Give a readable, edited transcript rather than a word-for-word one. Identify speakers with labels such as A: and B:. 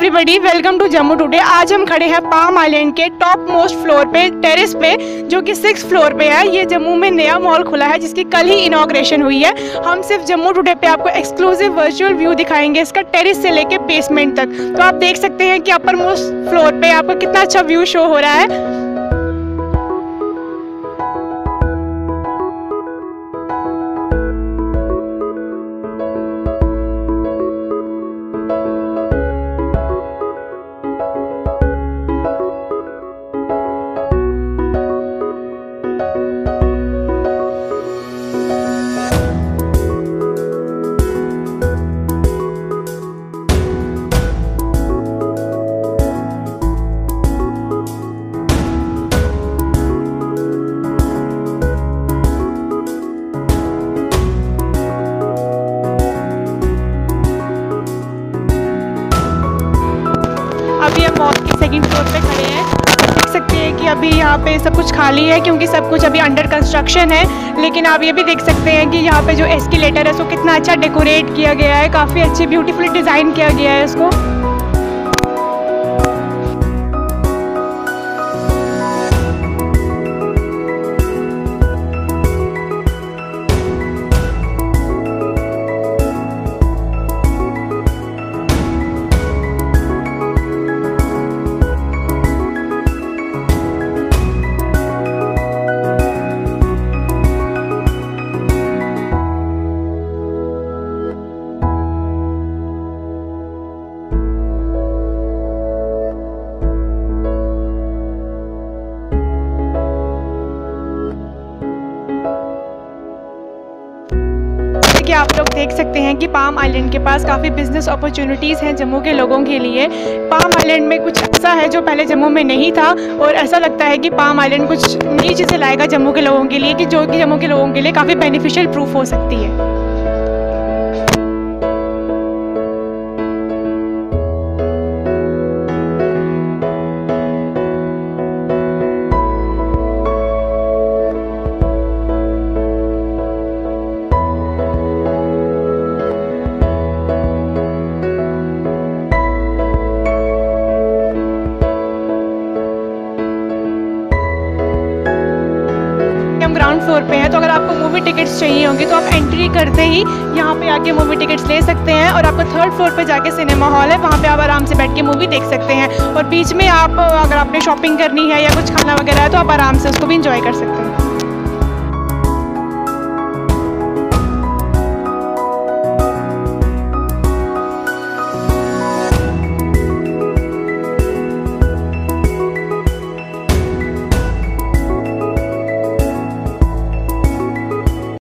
A: Everybody, welcome to Jammu today. आज हम खड़े हैं पाम आइलैंड के टॉप मोस्ट फ्लोर पे, टेरेस पे, जो कि 6th फ्लोर पे है। ये जम्मू में नया मॉल खुला है जिसकी कल ही इनॉग्रेशन हुई है। हम सिर्फ जम्मू टुडे पे आपको एक्सक्लूसिव वर्चुअल व्यू दिखाएंगे इसका, टेरेस से लेके बेसमेंट तक। तो आप देख सकते हैं कि अपर मोस्ट फ्लोर पे आपको कितना अच्छा व्यू शो हो रहा है। अभी हम मॉल के 2nd फ्लोर पे खड़े हैं। देख सकते हैं कि अभी यहाँ पे सब कुछ खाली है क्योंकि सब कुछ अभी अंडर कंस्ट्रक्शन है। लेकिन आप ये भी देख सकते हैं कि यहाँ पे जो एस्केलेटर है उसको कितना अच्छा डेकोरेट किया गया है, काफ़ी अच्छी ब्यूटीफुली डिज़ाइन किया गया है इसको। कि आप लोग देख सकते हैं कि पाम आइलैंड के पास काफ़ी बिजनेस अपॉर्चुनिटीज़ हैं जम्मू के लोगों के लिए। पाम आइलैंड में कुछ ऐसा है जो पहले जम्मू में नहीं था और ऐसा लगता है कि पाम आइलैंड कुछ नई चीज़ें लाएगा जम्मू के लोगों के लिए, कि जो कि जम्मू के लोगों के लिए काफ़ी बेनिफिशियल प्रूफ हो सकती है। ग्राउंड फ्लोर पे है, तो अगर आपको मूवी टिकट्स चाहिए होंगी तो आप एंट्री करते ही यहाँ पे आके मूवी टिकट्स ले सकते हैं। और आपको 3rd फ्लोर पे जाके सिनेमा हॉल है, वहाँ पे आप आराम से बैठ के मूवी देख सकते हैं। और बीच में आप अगर आपने शॉपिंग करनी है या कुछ खाना वगैरह है तो आप आराम से उसको भी इंजॉय कर सकते हैं।